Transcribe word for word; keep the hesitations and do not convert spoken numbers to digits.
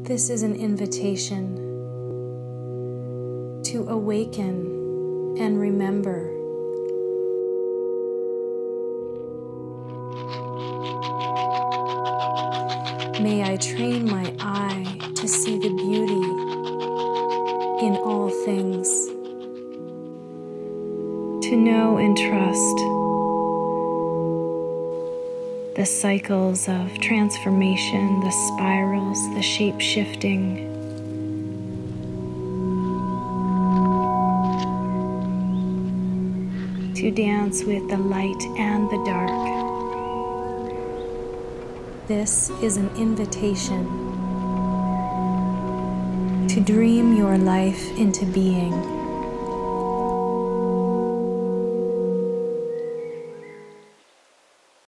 This is an invitation to awaken and remember. May I train my eye to see the beauty in all things, to know and trust the cycles of transformation, the spirals, the shape-shifting, to dance with the light and the dark. This is an invitation to dream your life into being.